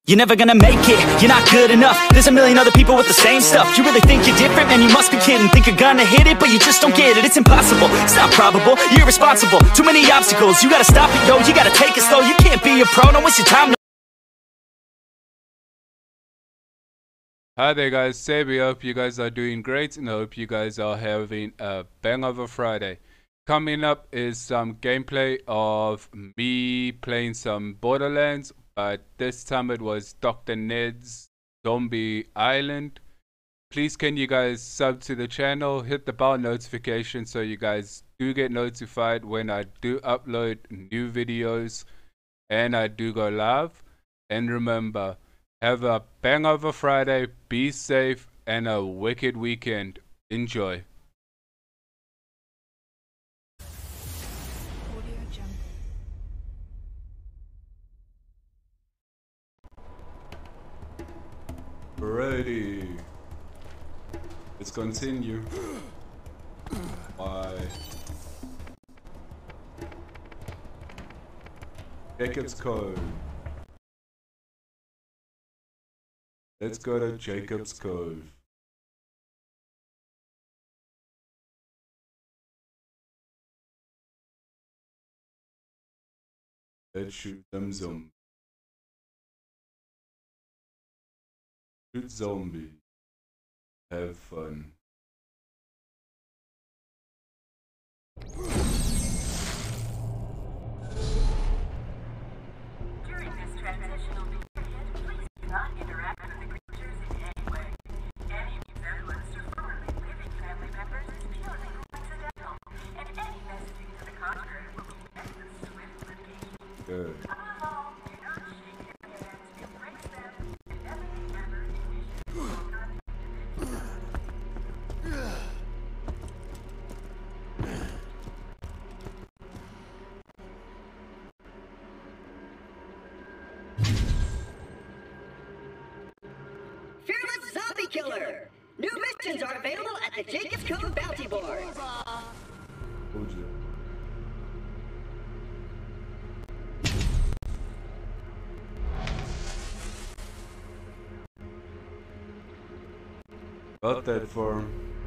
You're never gonna make it, you're not good enough. There's a million other people with the same stuff. You really think you're different? Man, you must be kidding. Think you're gonna hit it, but you just don't get it. It's impossible, it's not probable, you're irresponsible. Too many obstacles, you gotta stop it, yo. You gotta take it slow, you can't be a pro. Don't waste your time. Hi there guys, Sabi. I hope you guys are doing great and I hope you guys are having a bang of a Friday. Coming up is some gameplay of me playing some Borderlands, but this time it was Dr. Ned's Zombie Island. Please can you guys sub to the channel, hit the bell notification so you guys do get notified when I do upload new videos and I do go live. And remember, have a bang of a Friday, be safe, and a wicked weekend. Enjoy. Ready. Let's continue. Bye. Jacob's Cove. Let's go to Jacob's Cove. Let's shoot them zombies. Shoot zombies. Have fun. During this transitional period, please do not interact with the creatures in any way. Any resemblance to formerly living family members is purely coincidental, and any messaging to the contrary will be met with swift litigation. Good. Above all, do not shake their hands, embrace them, and never initiate physical contact. Fearless Zombie Killer! New missions are available at the Jacob's Cove Bounty Board. Told you. Got that for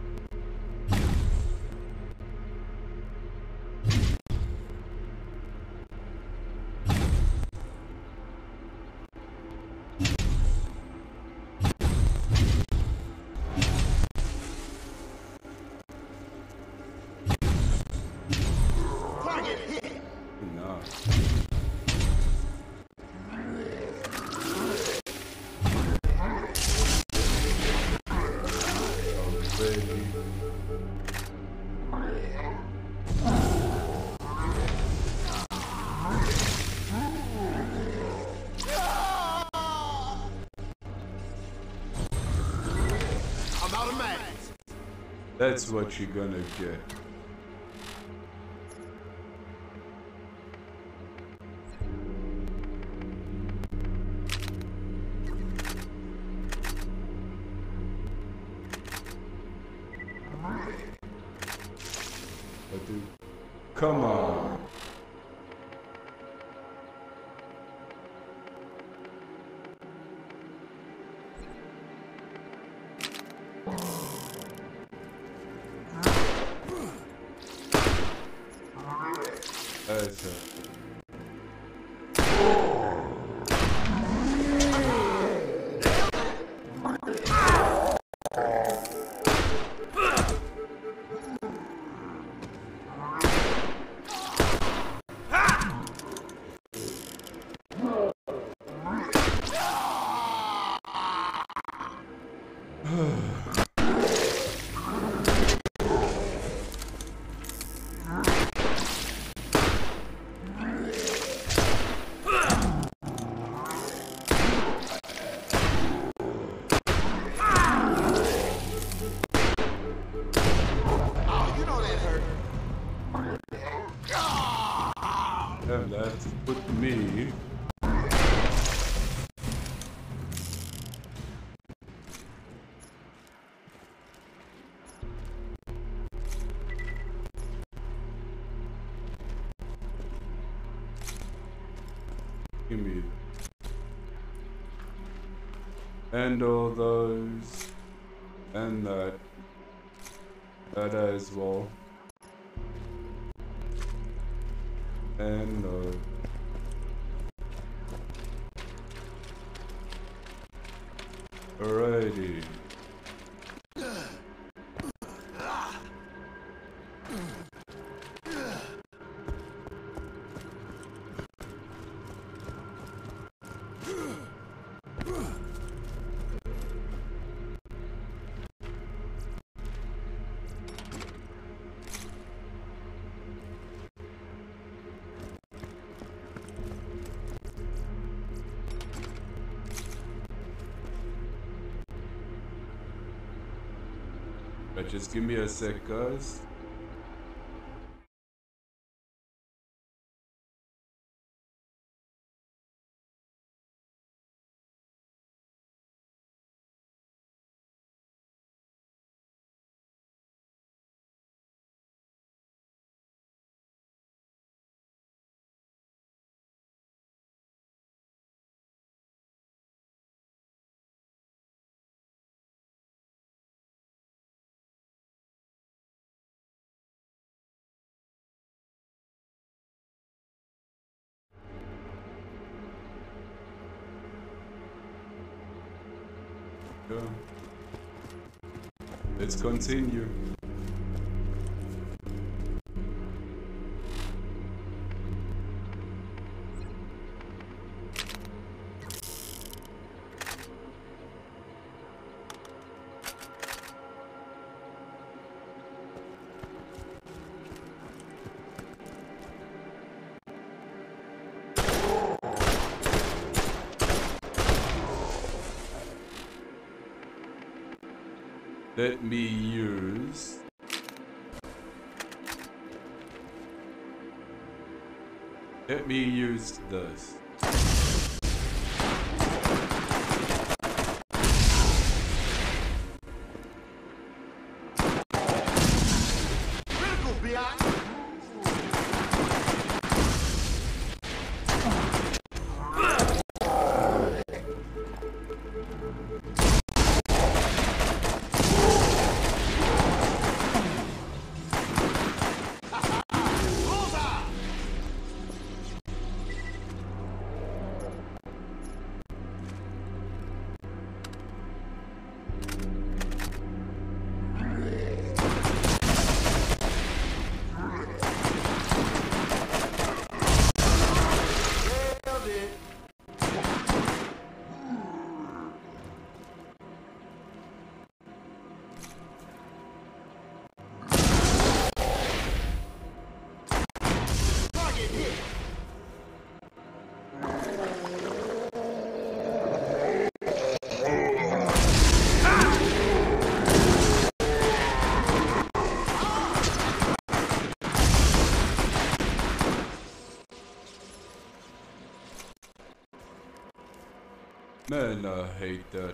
no. I'm out of mags. That's what you're gonna get. Come on. That's it. And that put me. Give me And all those. And that. That as well. And alrighty. But just give me a sec, guys. Go. Let's continue. Let me use this. Critical, biatch! Man, I hate that.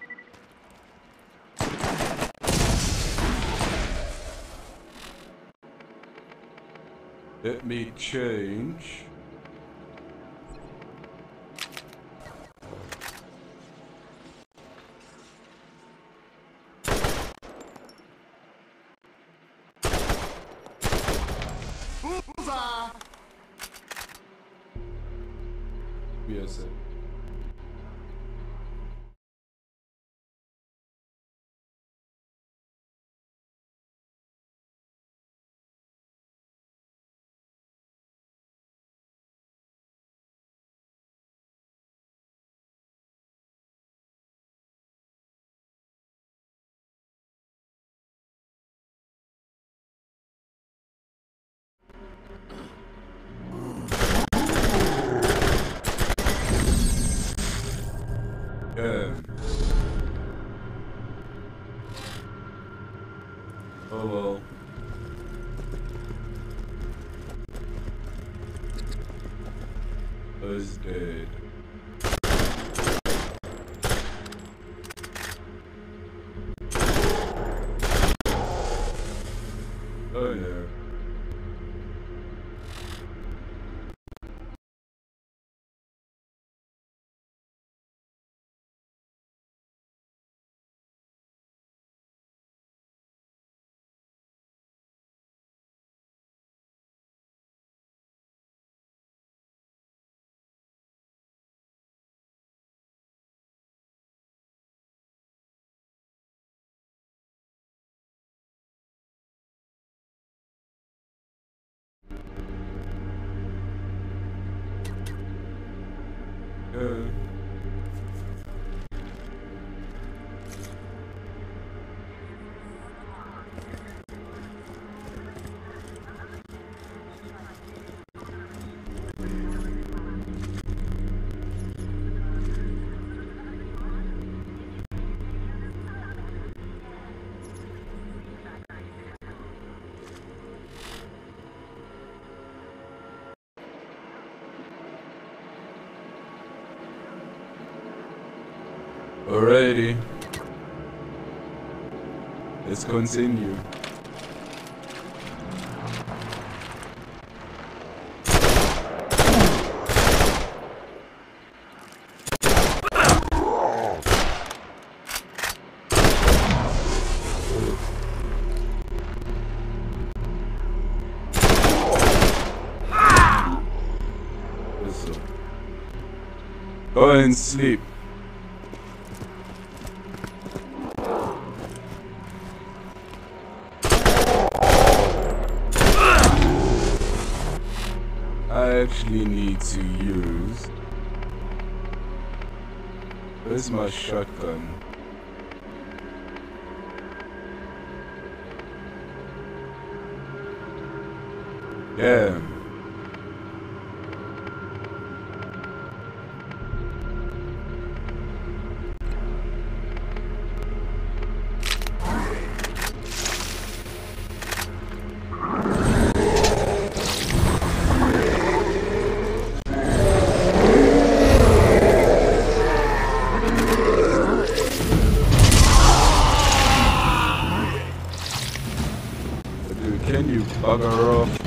Let me change. Bullseye! Yes, sir. Oh well. Who's dead? Oh yeah. Alrighty. Let's continue. Listen. Go and sleep. I actually need to use. Where's my shotgun? Damn. Can you bugger off?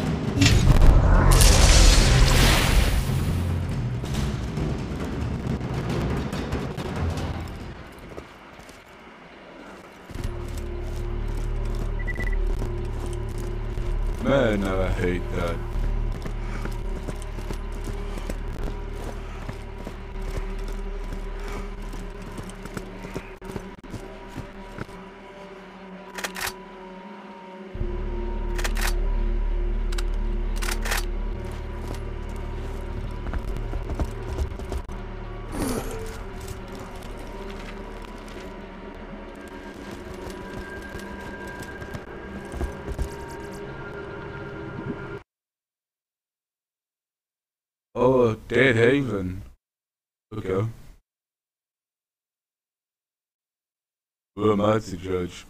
Man, I hate that. Oh, Dead Haven. Okay. Who am I to judge?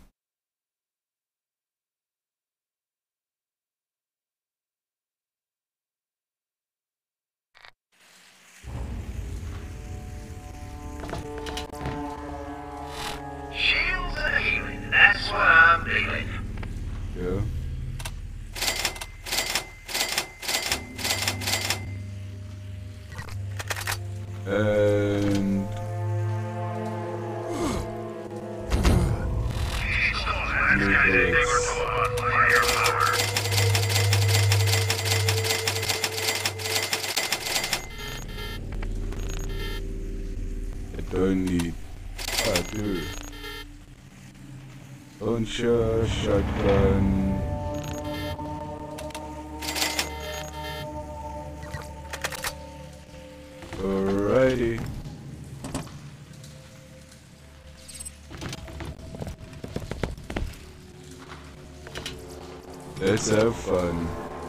Shields of healing, that's what I'm feeling. Yeah. And I don't need. I do. Launcher, shotgun. Alrighty. Let's have fun.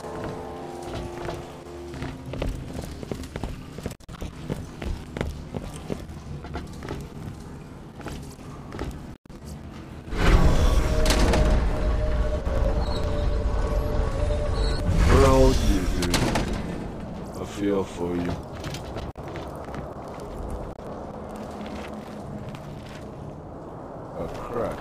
Bro, you dude. I feel for you. Oh crap.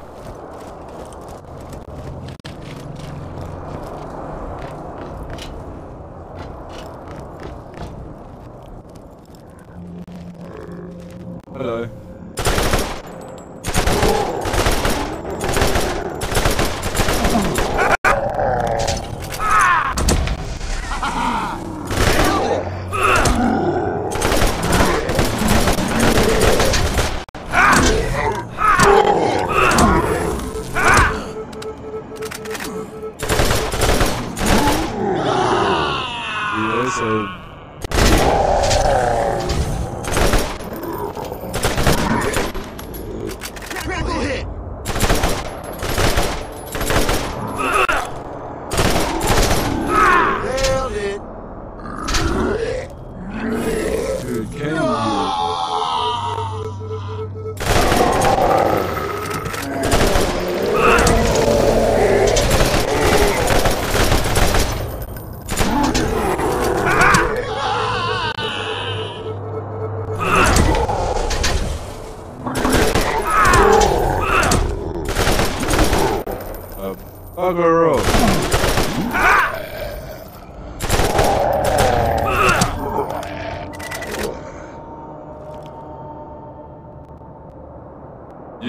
Hello.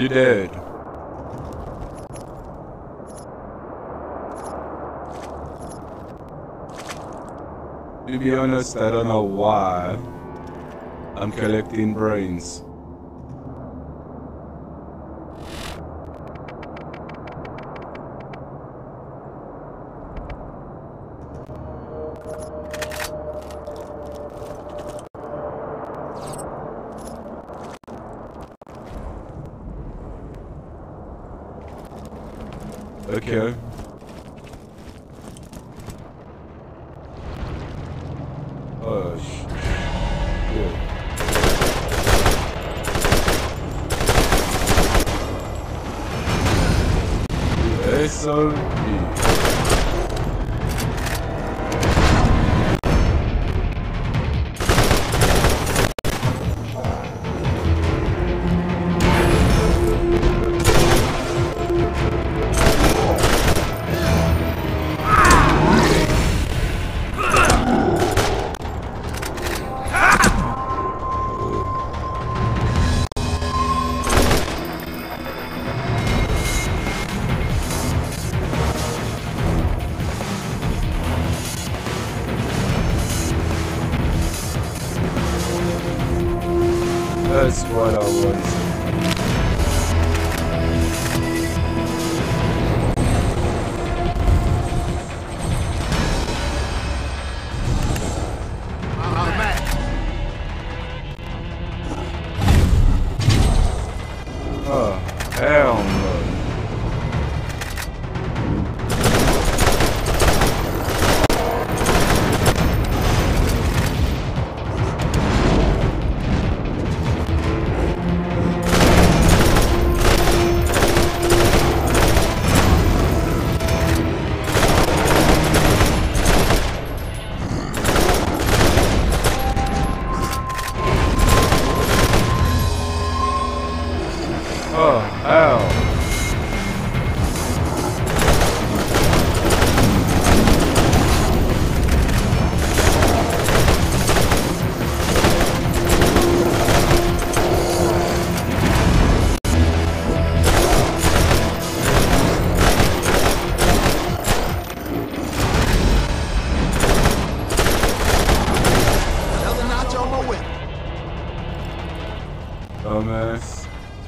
You dead. To be honest, I don't know why I'm collecting brains. Okay. Oh, shit. SOP. That's what I was. Oh, hell no. Oh, hell. Another notch on my whip. Dumbass.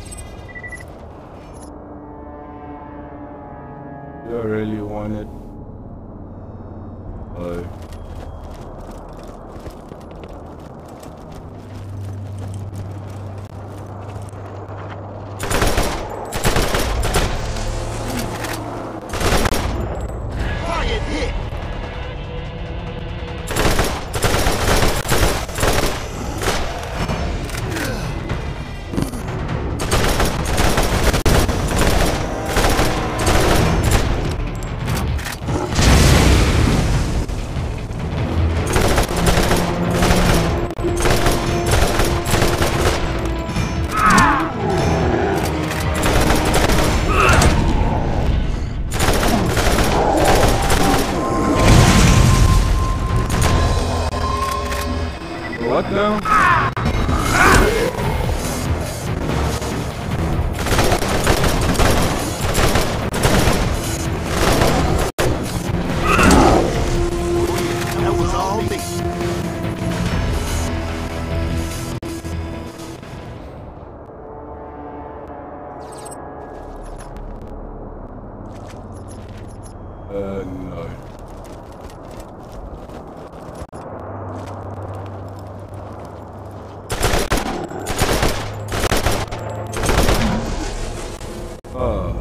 Do I really want it? Oh. Target hit. What now? That was all me. No. Oh.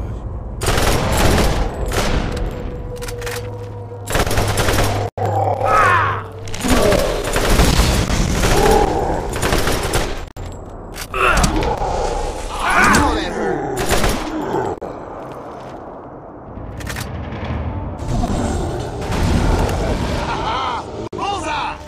Oh, that hurt. Bullseye!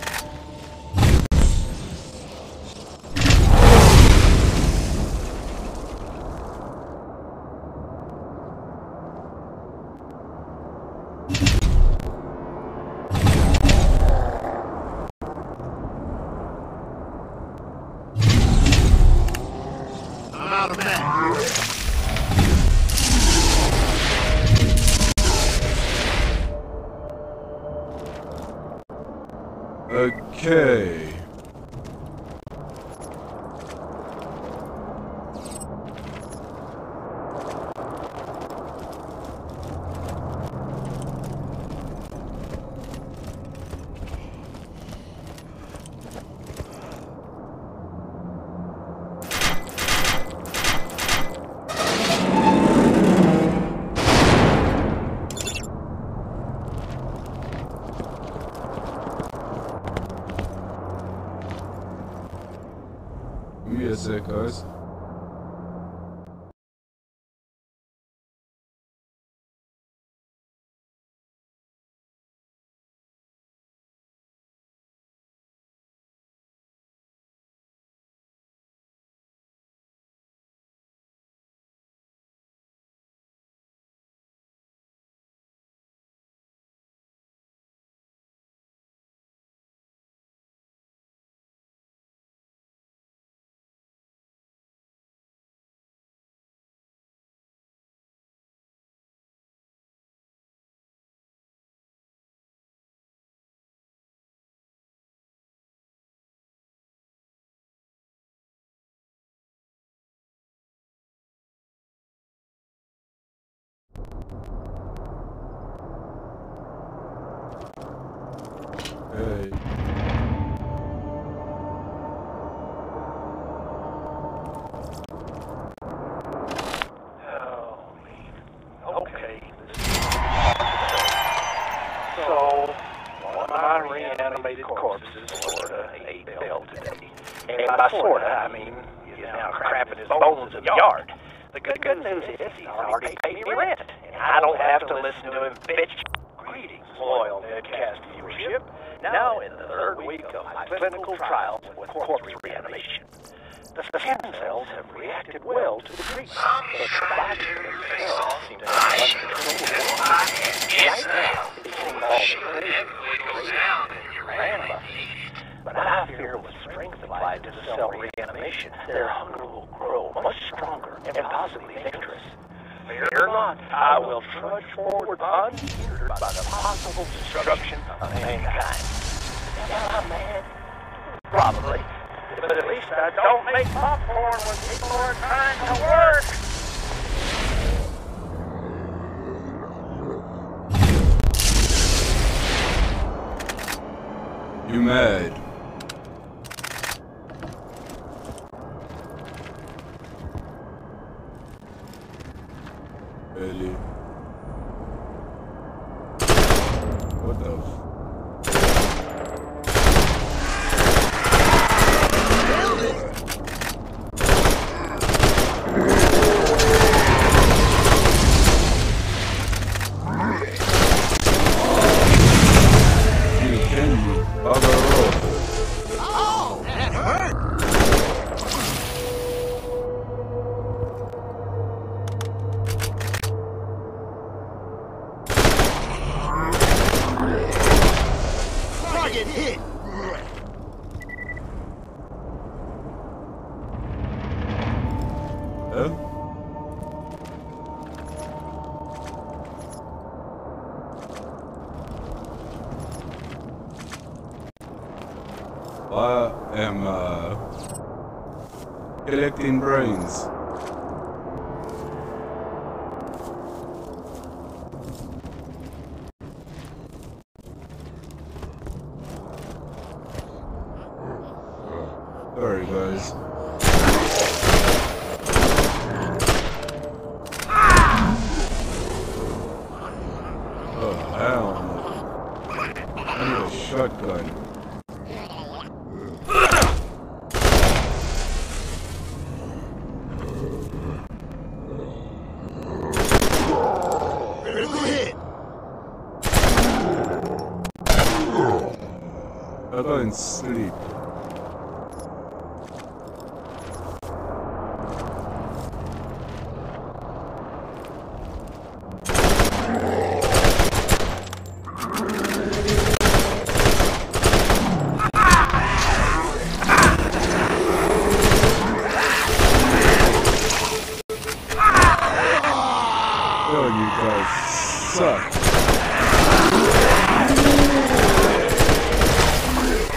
I'm out of match. Okay. Give me a sec, guys. Hey. Okay. So, one of my reanimated corpses sorta ate Bill today. And by sorta, I mean he's now crapping his bones in the yard. The good news is he's already paid me rent, and I don't have to listen to him bitch. Greetings, loyal Nedcast viewership. Now in the third week of my clinical trials with corpse reanimation. The skin cells have reacted well to the treatment, but the body themselves seem to have uncontrollable. Right now, it seems all grandma. But I fear with strength applied to the cell reanimation, their hunger will grow much stronger and possibly dangerous. Fear not, I will trudge forward unhindered by the possible destruction of mankind. Am I mad? Probably. But at least I don't make popcorn when people are trying to work. You mad? Really? What the f- Oh, that hurt! Target hit! Huh? I am collecting brains. Sorry guys. Oh hell no. I need a shotgun. Critical hit! I'll go and sleep. Oh, you guys suck.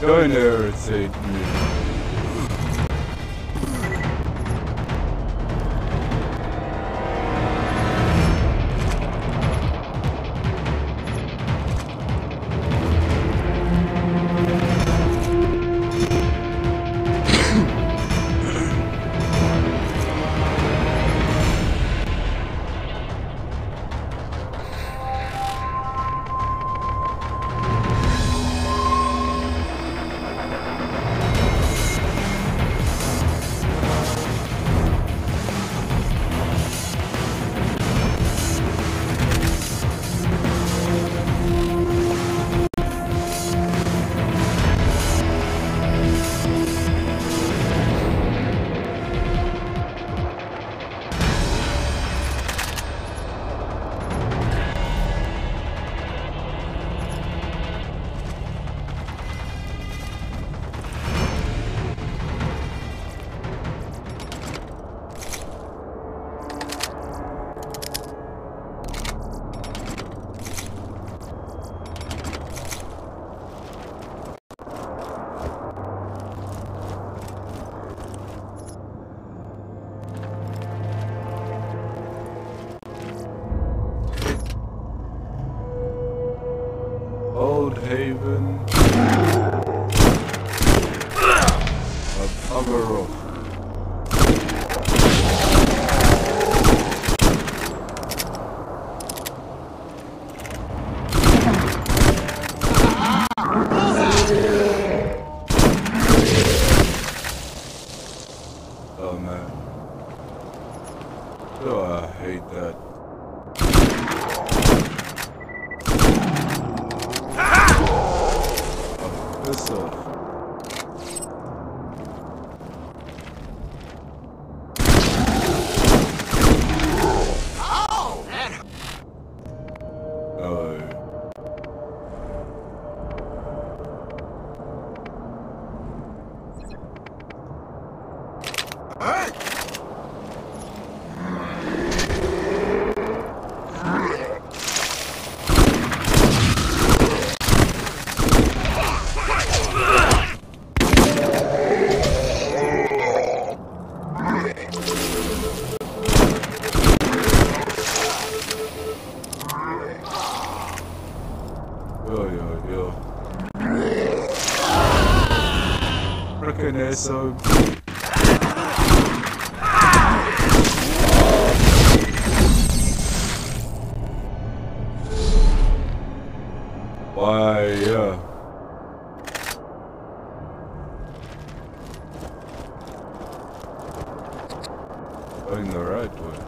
Don't irritate me. Old Haven of Agaroth. Oh man. Oh, I hate that. Piss off. Yo. Frickin' eso. Why, yeah. Going the right way.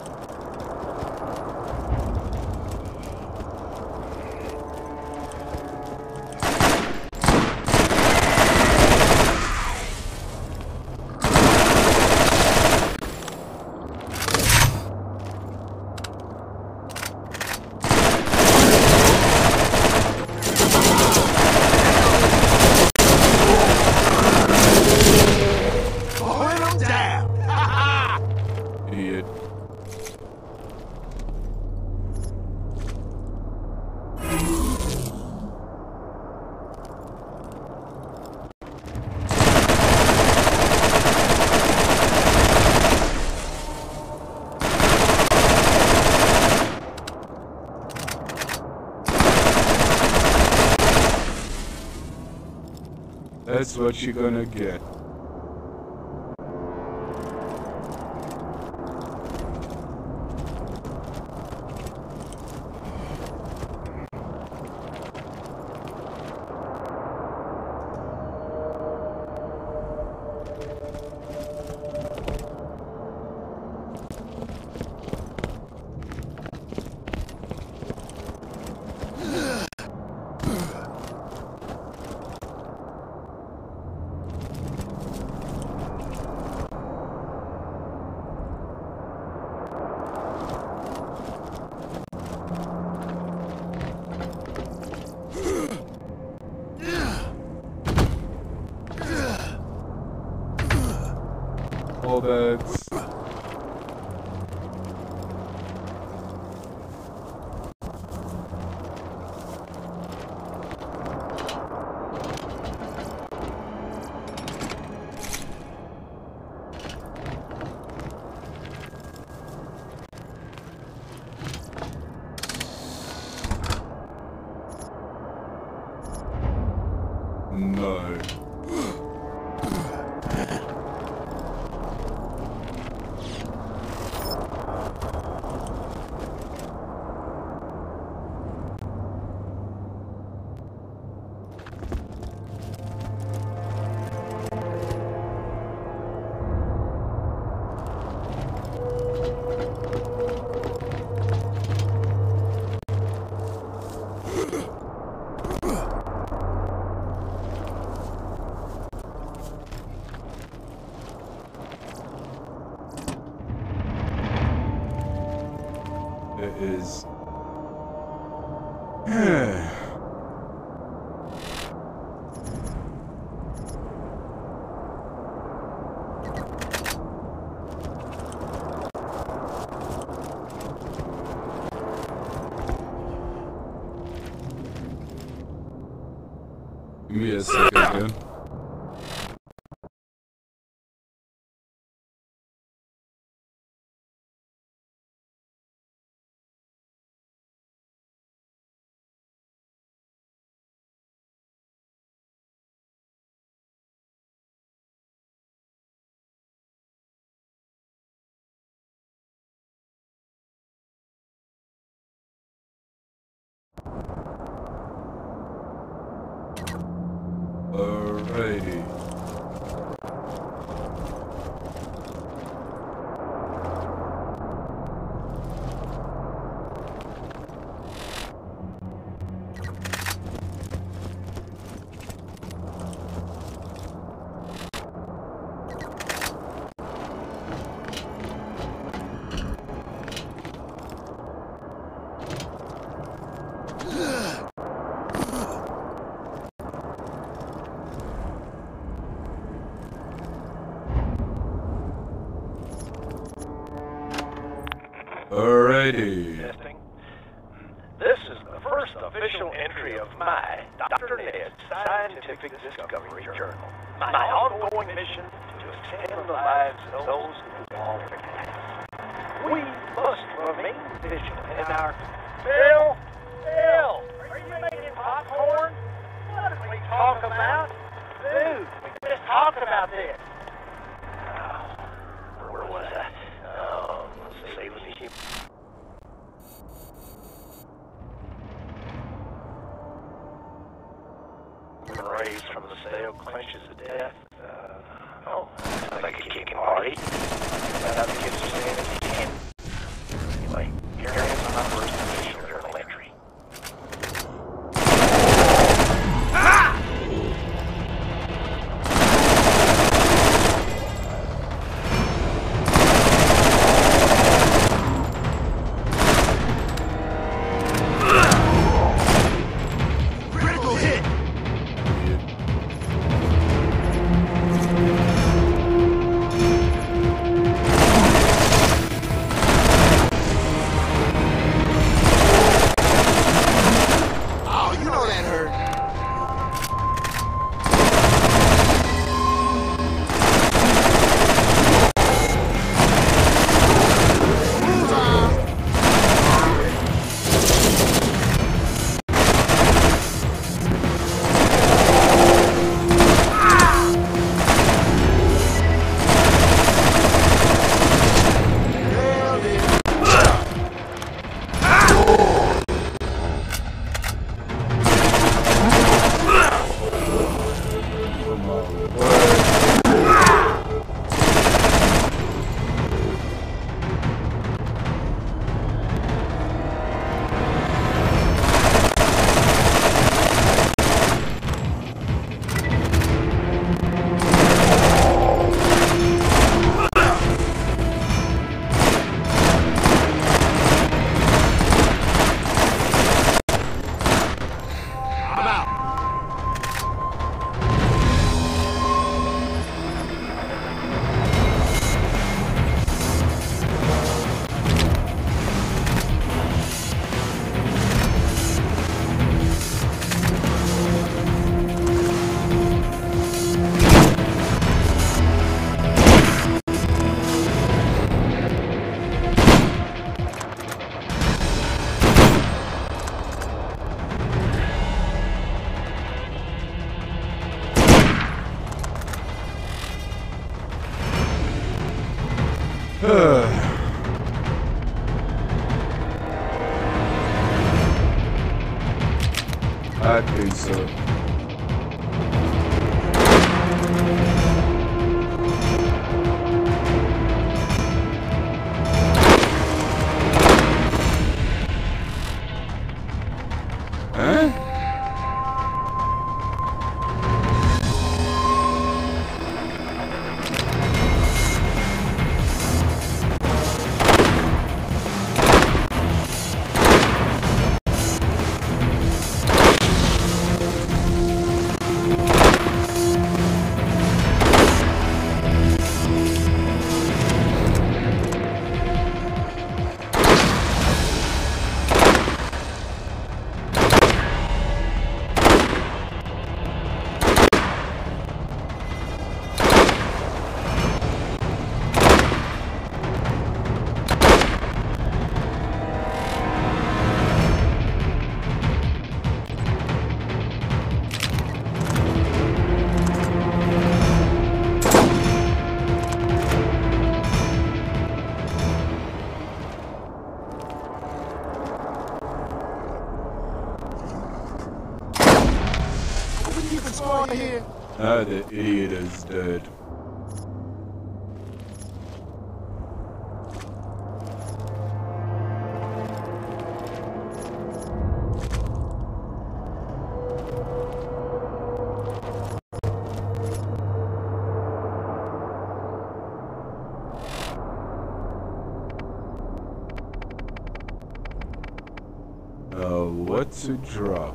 That's what you're gonna get. All beds. is. Give me a second again. Alrighty. Alrighty. Testing. This is the first official entry of my Dr. Ned's Scientific Discovery Journal. My ongoing mission to extend the lives of those who fall for gas. We must remain vigilant in our... Bill! Bill! Are you making popcorn? What did we talk about? Dude, we just talked about this. Where was I? Let's see. Raised from the stale clinches of death. Sounds like a kicking party. Found out the kids are saying that you can't. Anyway, here is my first official journal entry. Critical hit! Oh, you know that hurt. I think so. Huh? out of here. Ah, the idiot is dead. What to drop?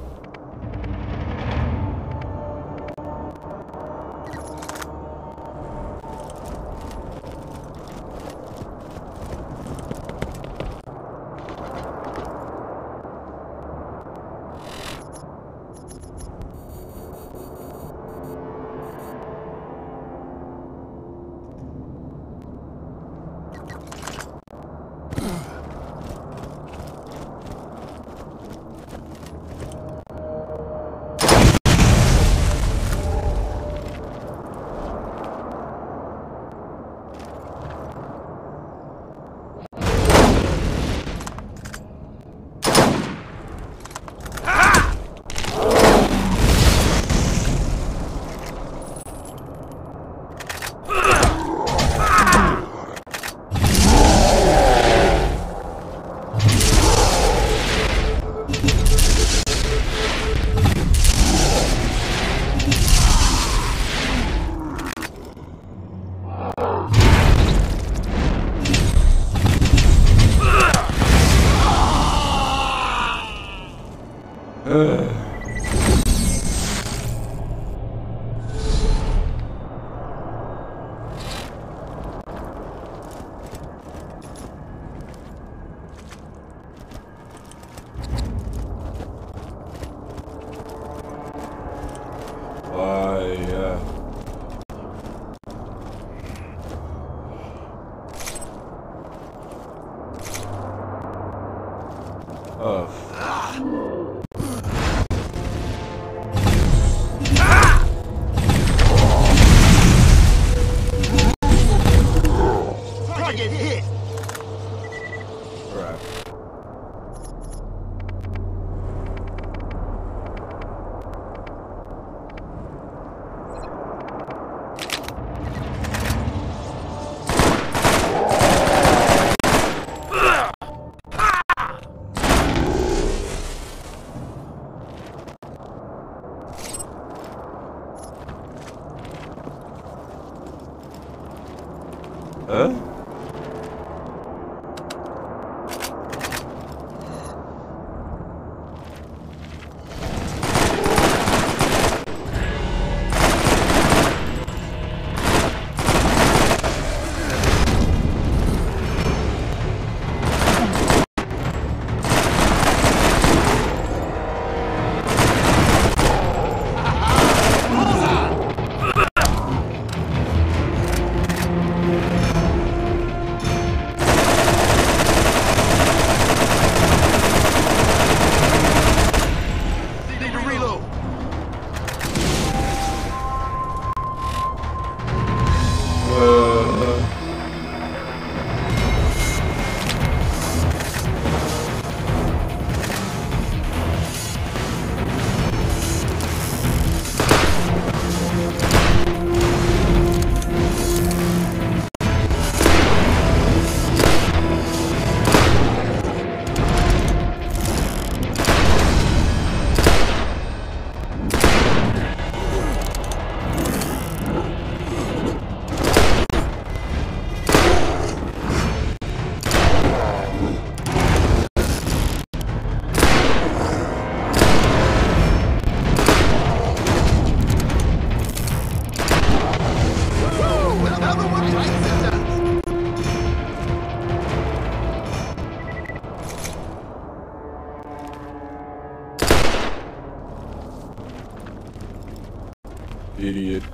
Target hit. Right. Huh? Idiot.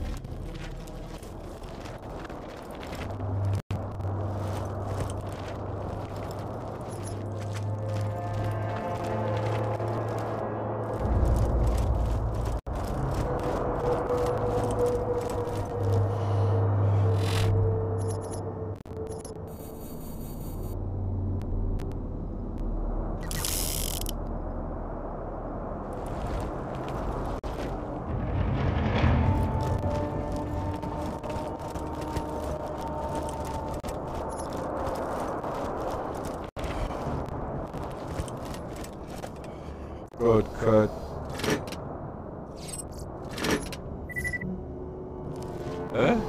Road cut. Huh?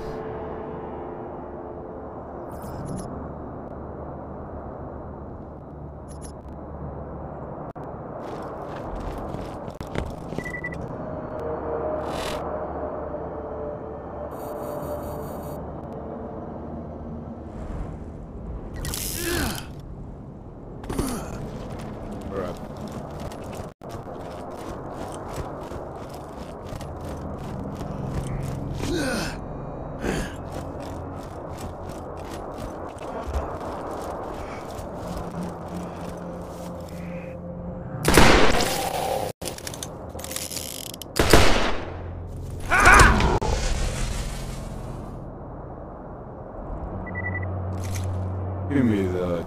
Give me that.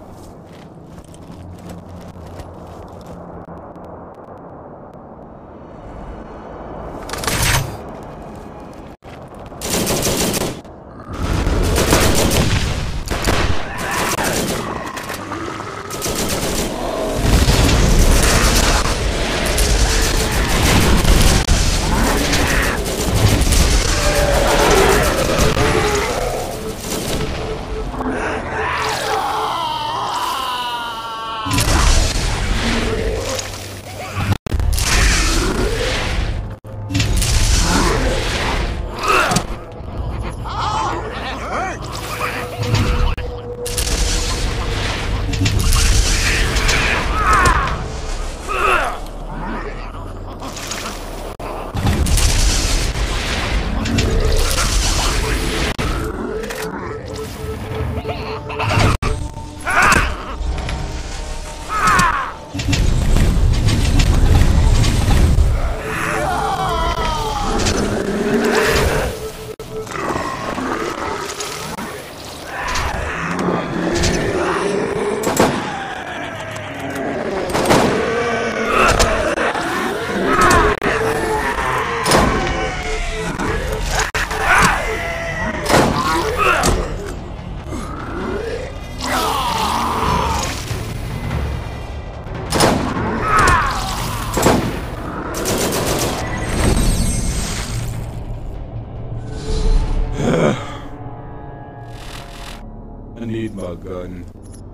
I need my gun.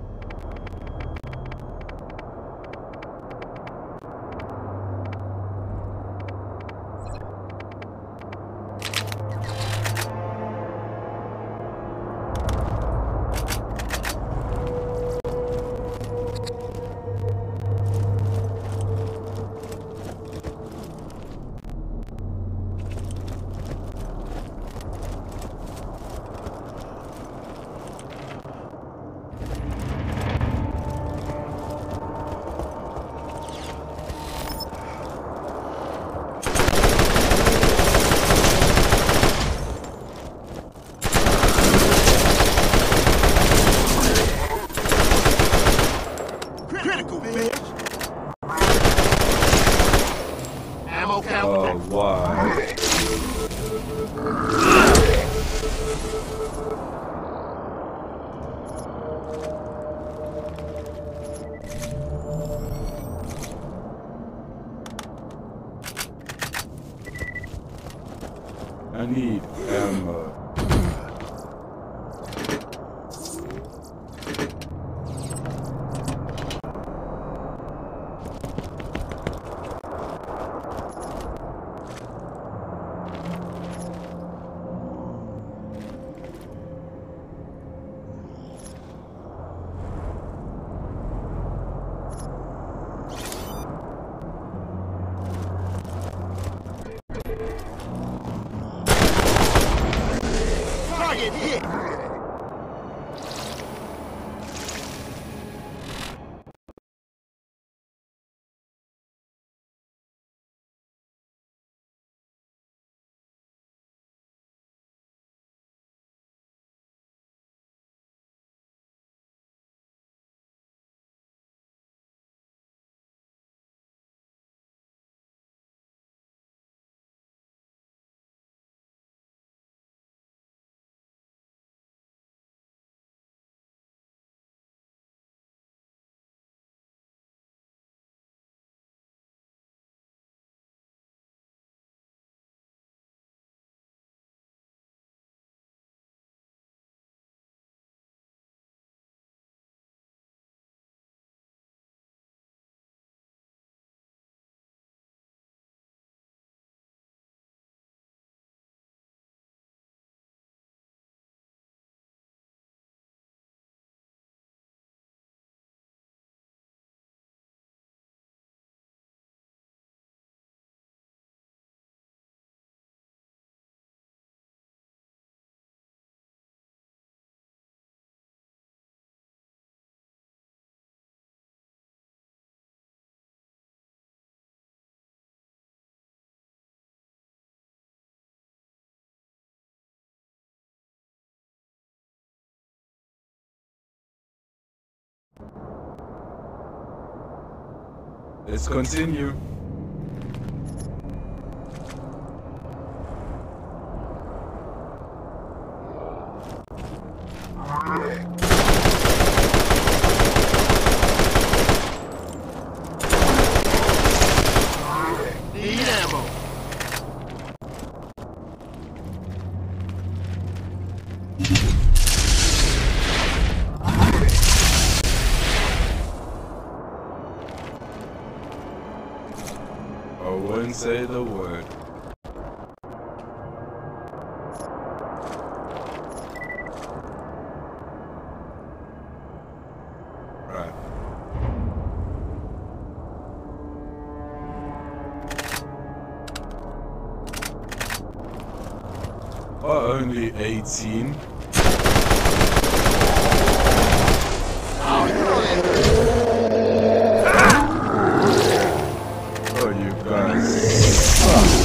Why? I need ammo. Let's continue. Need ammo. I wouldn't say the word. Right. Only 18. Oh, you guys.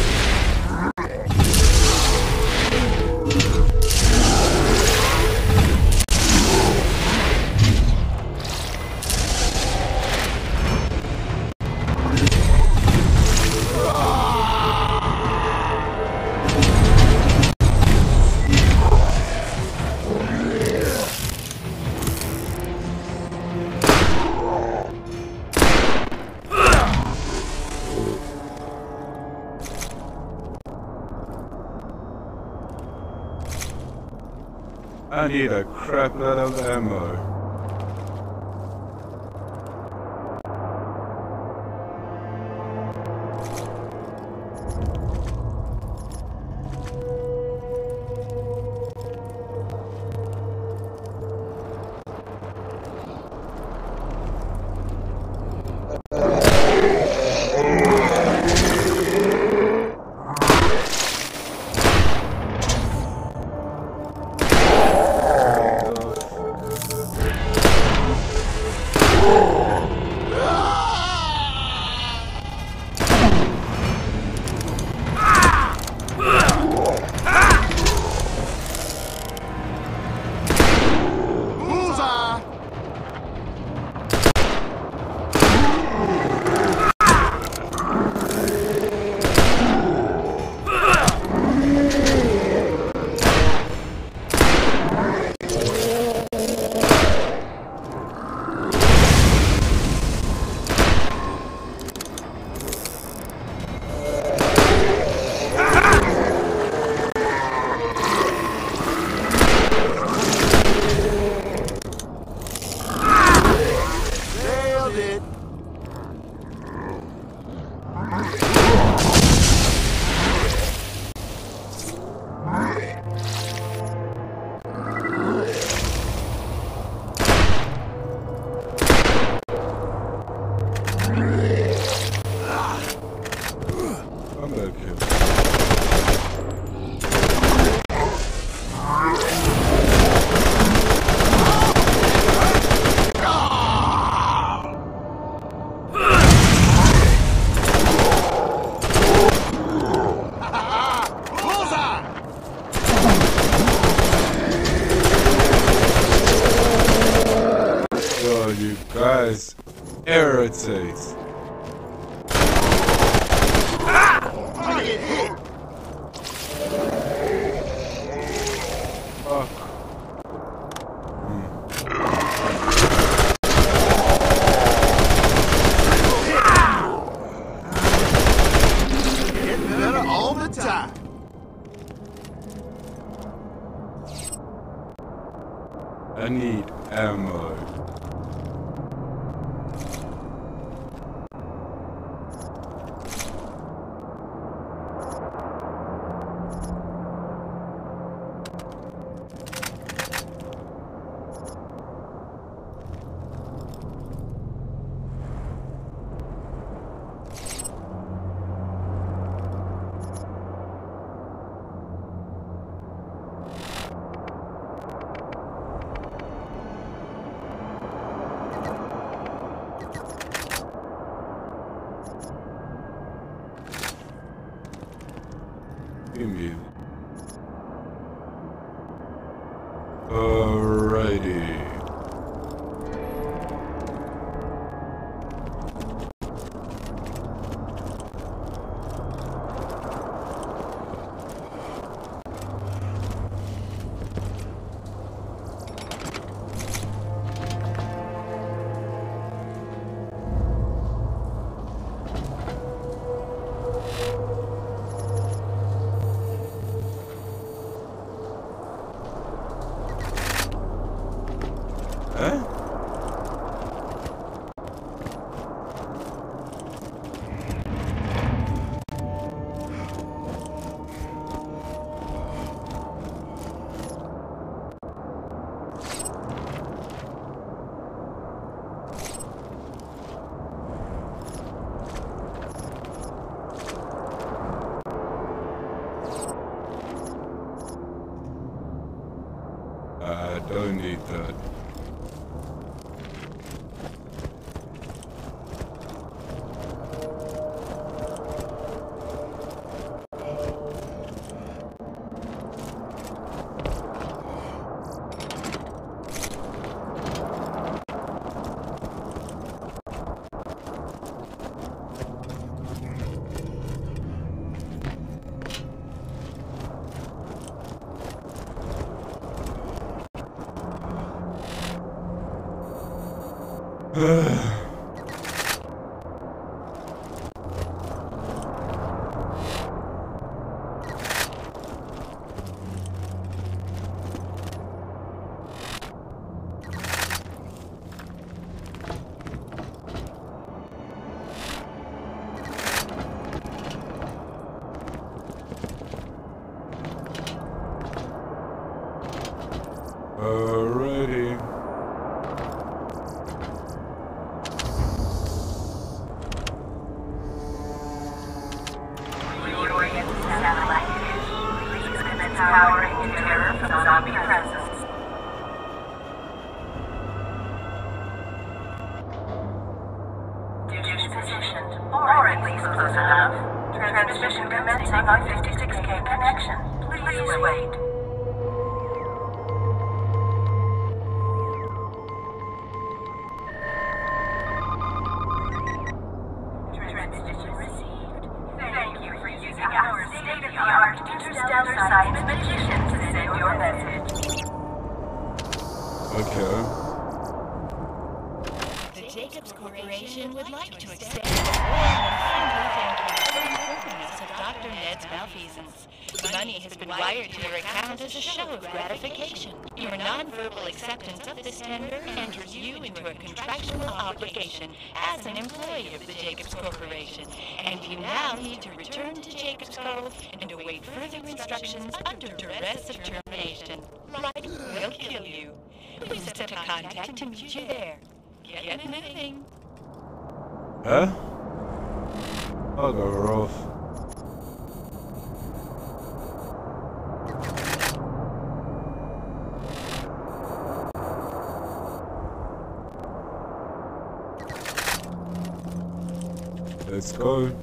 I need a crap load of ammo. You guys irritate. Target hit. Fuck. Getting better all the time. I need ammo. Give me. Alrighty. like that. Alrighty. Reorient satellite dish. Please commence powering to terror from zombie presence. Dish positioned, or at least close enough. Transmission commencing on 56K connection. Please wait. Transmission received. Thank you for using our state-of-the-art interstellar science magician to send your message. Okay. The Jacobs Corporation would like to extend a warm and friendly thank you for the forgiveness of Dr. Ned's malfeasance. Money has been wired to your account as a show of gratification. Your nonverbal acceptance of this tender enters you into a contractual obligation as an employee of the Jacobs Corporation, and you now need to return to Jacobs Cove and await further instructions under duress of termination. Like, we'll kill you. Please set a contact to meet you there. Get moving. Huh? I'll go rough. Let's go.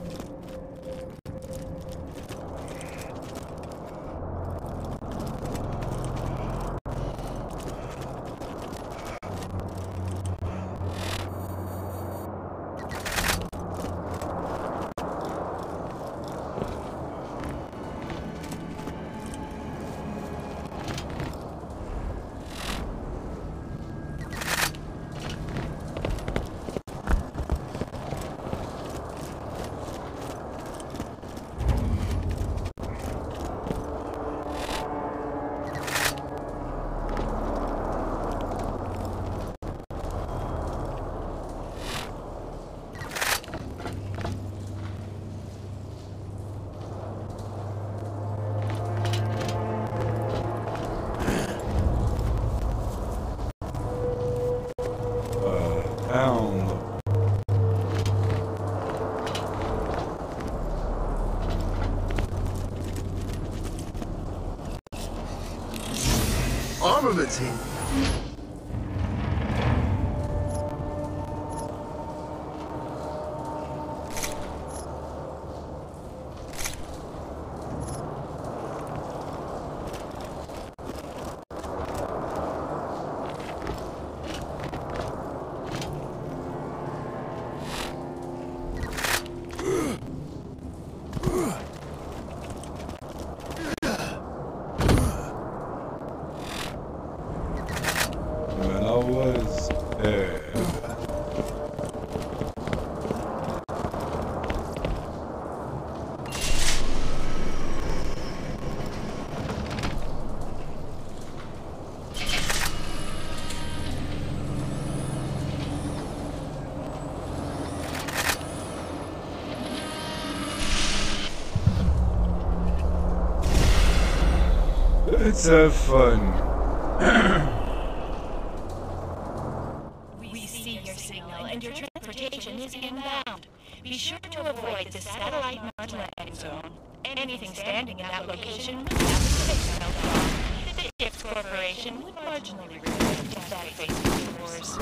Armamenting. When I was there. Let's have fun. We see your signal and your transportation is inbound. Be sure to avoid the satellite merge landing zone. Anything standing in that location will have a space meltdown. The Jacobs Corporation would marginally regret if that Facebook wars.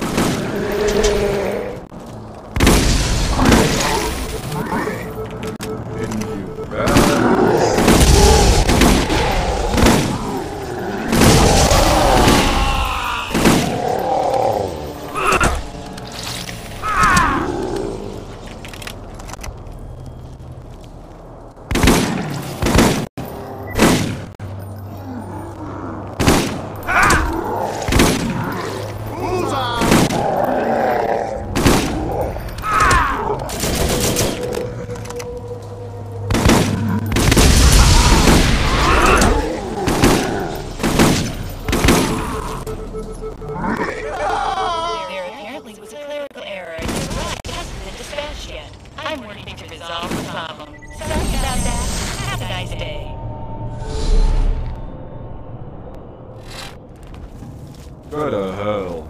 What the hell?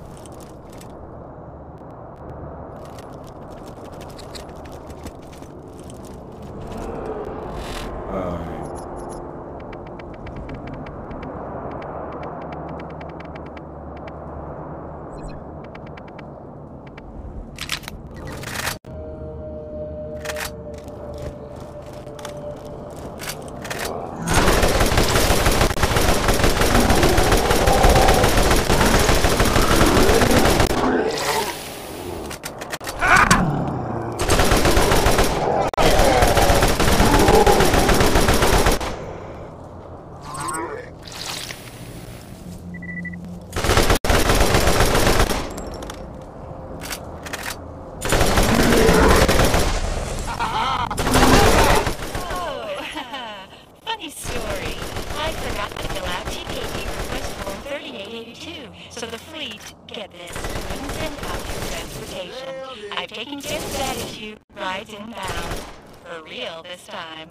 So the fleet, get this, wouldn't send out your transportation. I've taken care of that issue. Rides inbound. For real this time.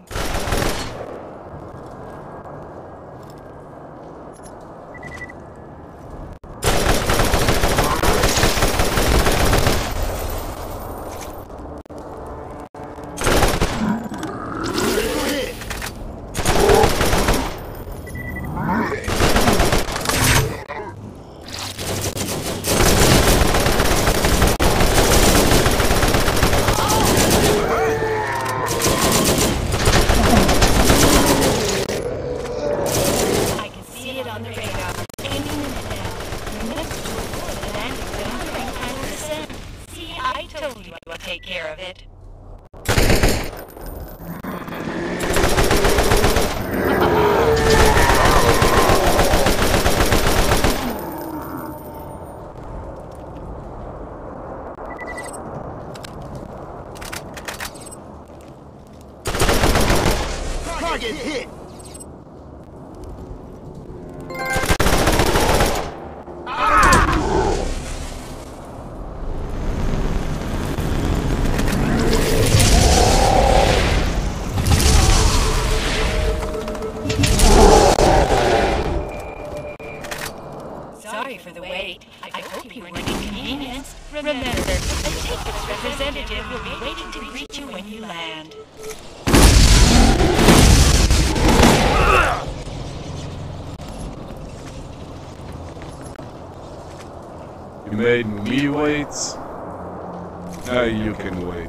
Take care of it. Target hit! Sorry for the wait. I hope you weren't inconvenienced. Remember, a ticket's representative will be waiting to greet you when you land. You made me wait. Now you can wait.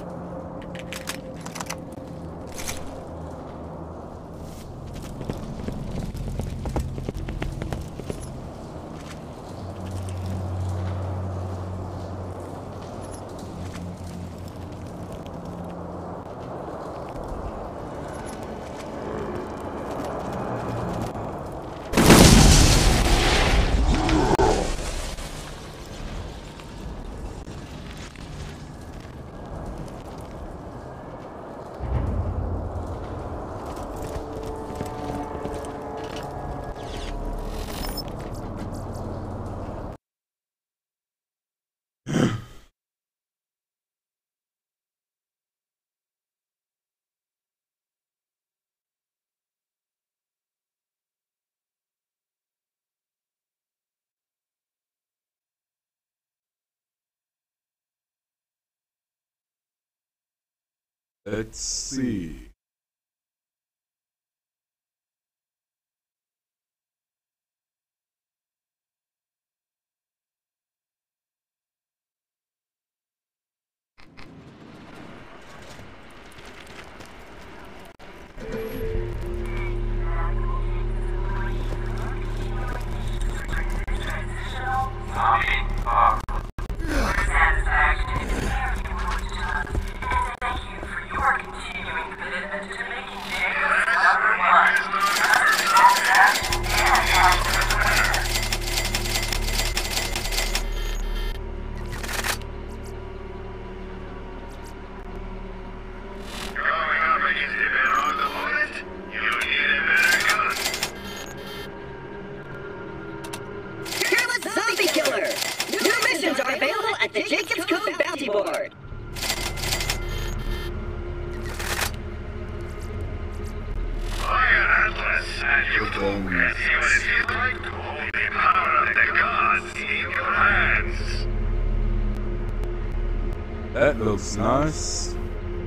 Let's see. board. Iron Atlas at your focus. See what it feels like to hold the power of the gods in your hands. That looks nice.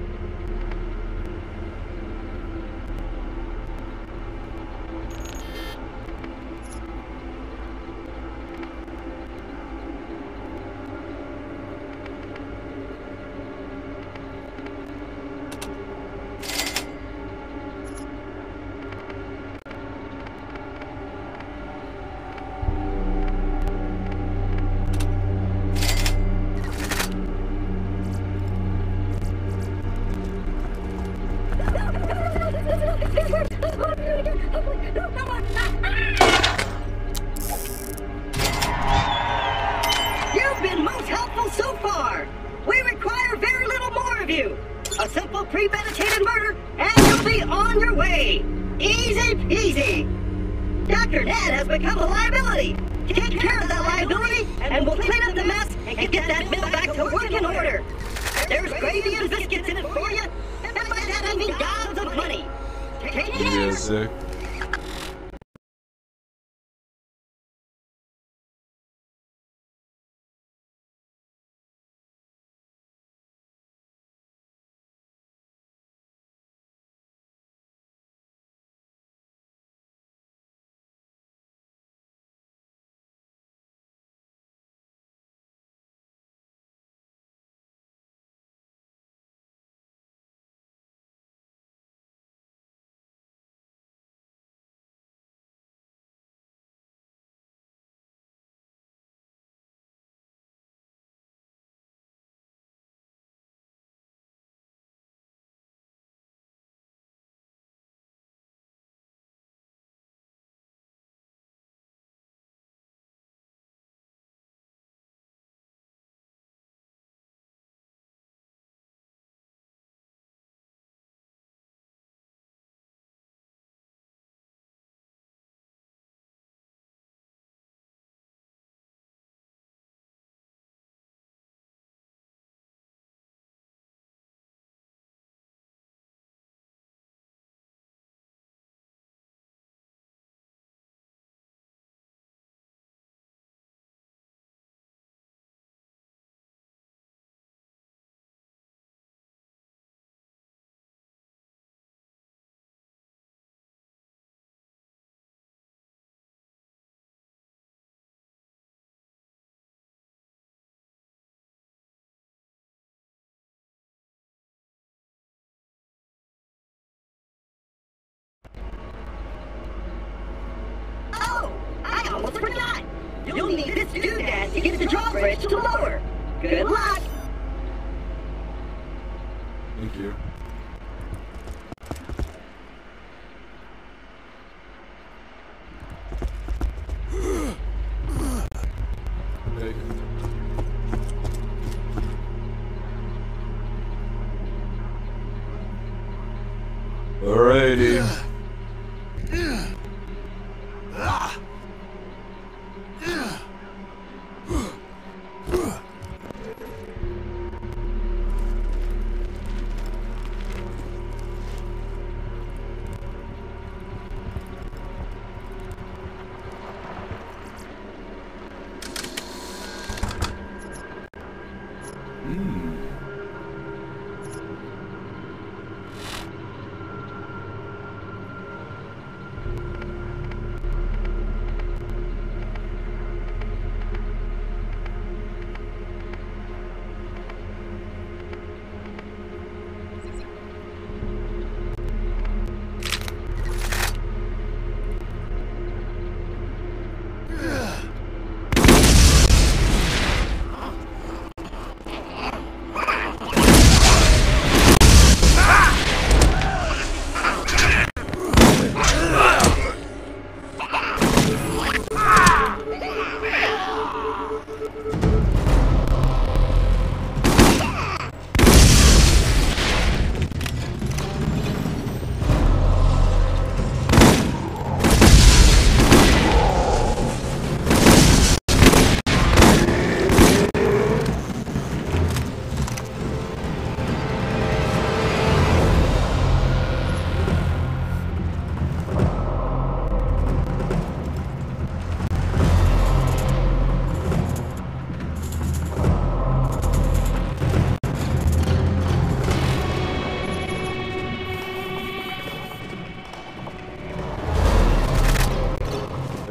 You've been most helpful so far. We require very little more of you. A simple premeditated murder, and you'll be on your way. Easy peasy. Dr. Ned has become a liability. Take care of that liability, and we'll clean up the mess and get that mill back to work in order. There's gravy and biscuits in it for you, and by that I mean gobs of money. Take care. Yes, sir. Oh, I almost forgot. You'll need this doodad to get the drawbridge to lower. Good luck. Thank you. Hey. Alrighty.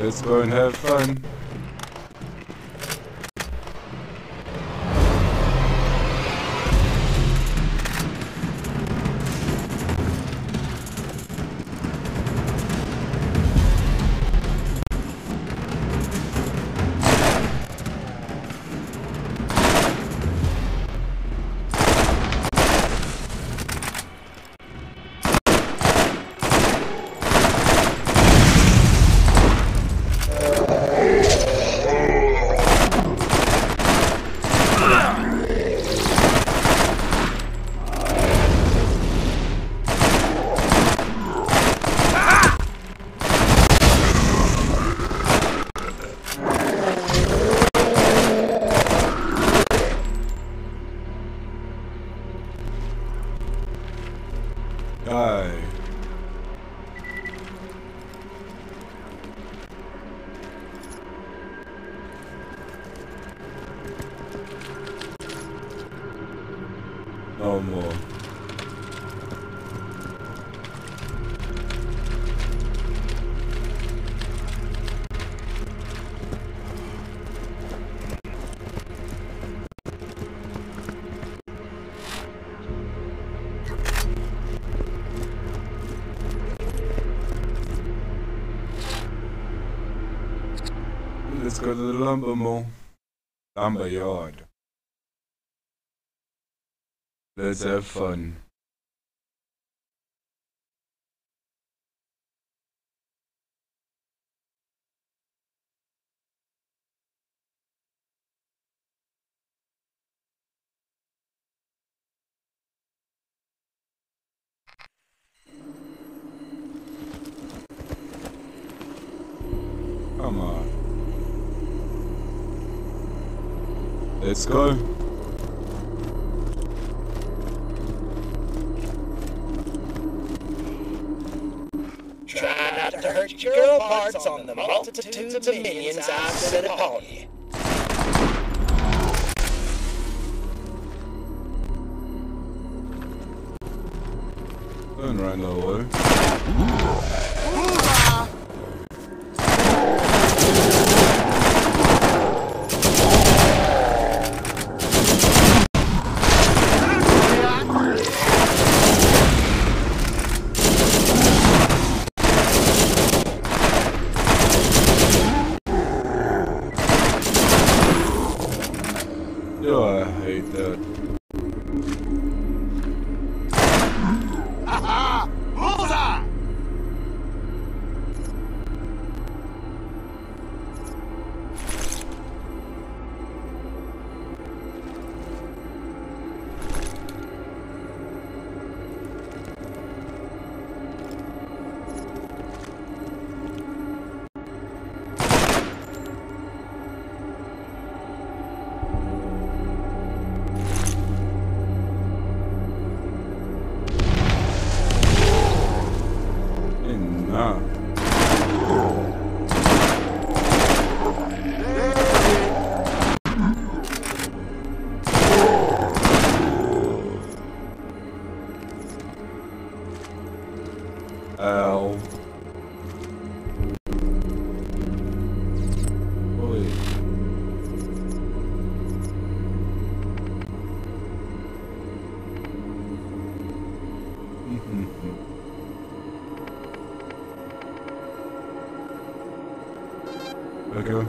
Let's go and have fun. Die. No more. Let's go to the lumber yard. Let's have fun. Come on. Let's go. Try not to hurt your girl parts on the multitudes of minions I've set upon you. Don't run away. Oh, I hate that. Haha! Bullseye! Nah. Ow. Oi. Okay.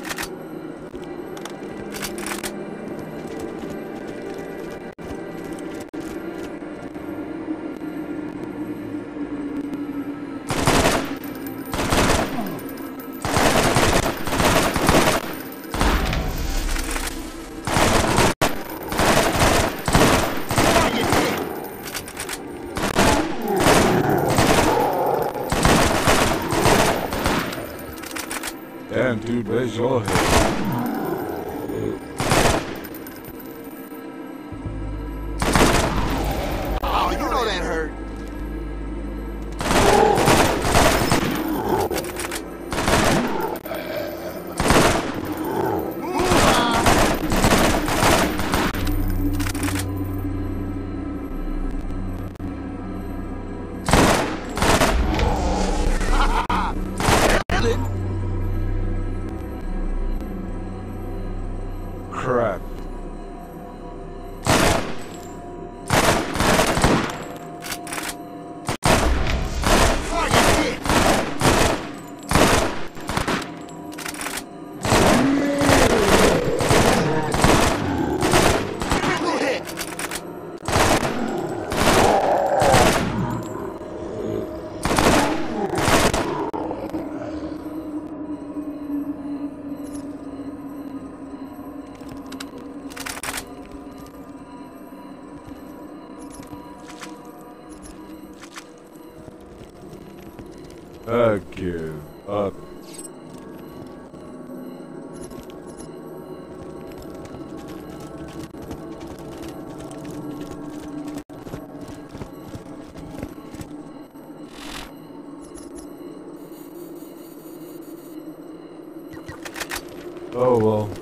Damn, dude, where's your head? Oh, you know that hurt. Fuck you. Up. Oh well.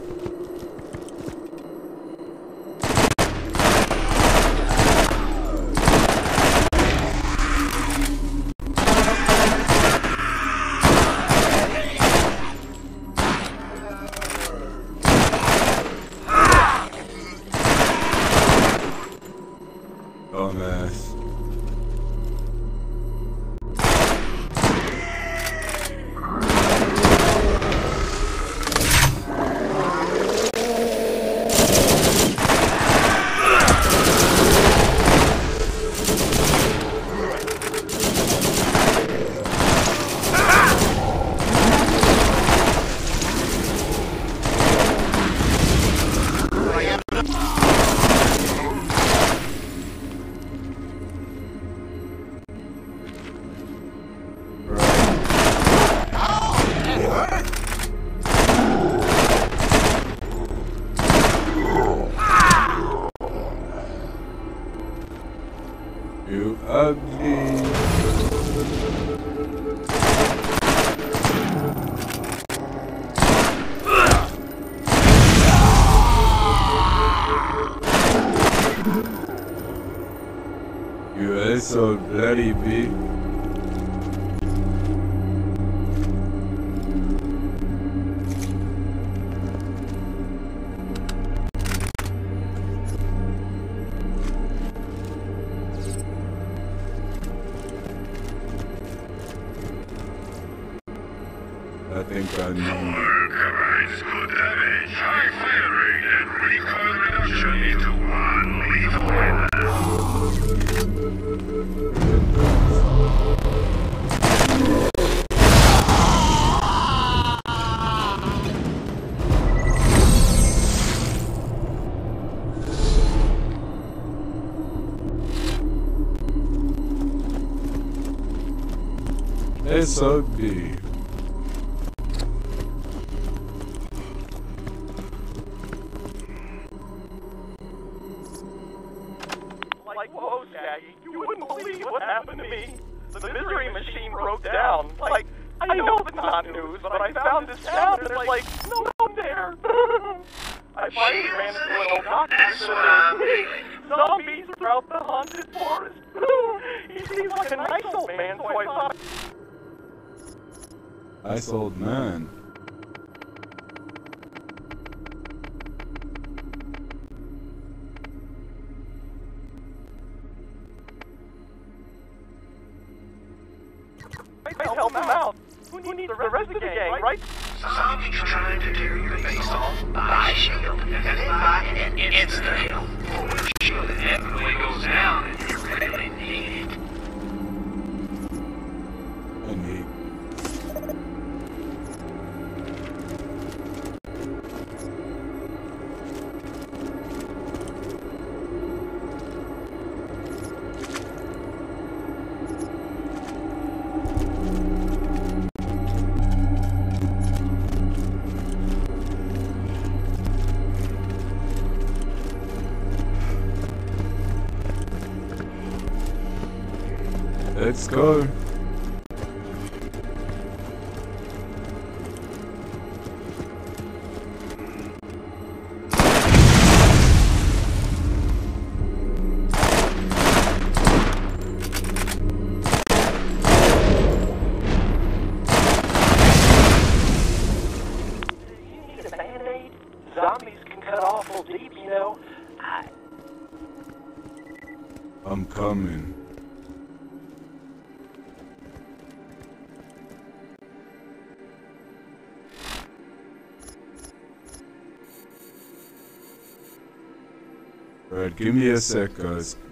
Dumbass. You ugly. You are so bloody big. I think I know. Provides good damage, high fire rate, and recoil reduction into one lethal weapon. SOB. Like, whoa, Shaggy, you wouldn't believe what happened to me. The misery machine broke down. Like, I know it's not news, but I found this town and there's like no one there. I finally ran into an old doctor who said zombies throughout the haunted forest. He seems like a nice old man, so I thought... Nice old man. I'd help him out. Who needs the rest of the gang, right? Zombies trying to tear your face off. Buy a shield, and then buy an insta-heal. Pull the shield and everybody goes down, and you really need it. I need. Let's go. You need a Band-Aid? Zombies can cut awful deep, you know. I'm coming. Alright, give me a sec, guys.